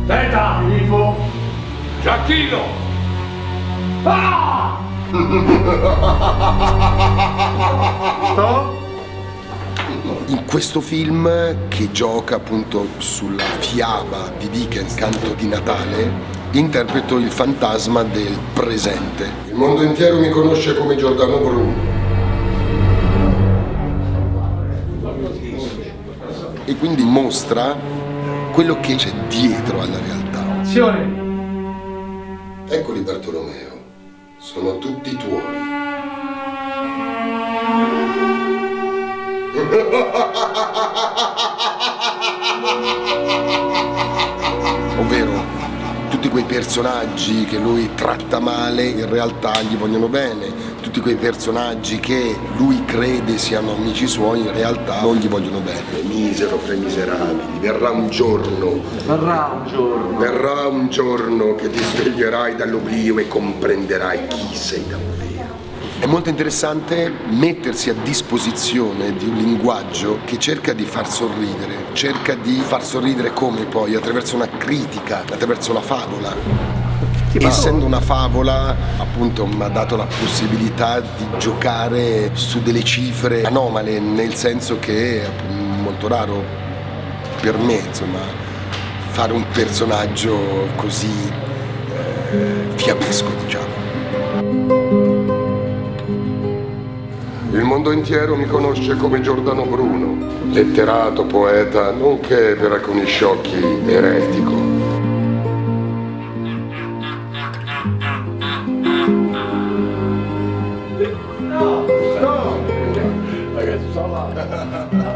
Beta! Filippo! Giacchino! Ah! In questo film, che gioca appunto sulla fiaba di Dickens, Canto di Natale, interpreto il fantasma del presente. Il mondo intero mi conosce come Giordano Bruno. E quindi mostra quello che c'è dietro alla realtà. Azione! Eccoli Bartolomeo, sono tutti tuoi. Ovvero tutti quei personaggi che lui tratta male in realtà gli vogliono bene, tutti quei personaggi che lui crede siano amici suoi in realtà non gli vogliono bene. Misero fra i miserabili, verrà un giorno che ti sveglierai dall'oblio e comprenderai chi sei davvero. È molto interessante mettersi a disposizione di un linguaggio che cerca di far sorridere come poi? Attraverso una critica, attraverso la favola. Essendo una favola, appunto, mi ha dato la possibilità di giocare su delle cifre anomale, nel senso che è molto raro per me, insomma, fare un personaggio così fiabesco, diciamo. Il mondo intero mi conosce come Giordano Bruno, letterato, poeta, nonché per alcuni sciocchi eretico. No! Ragazzi,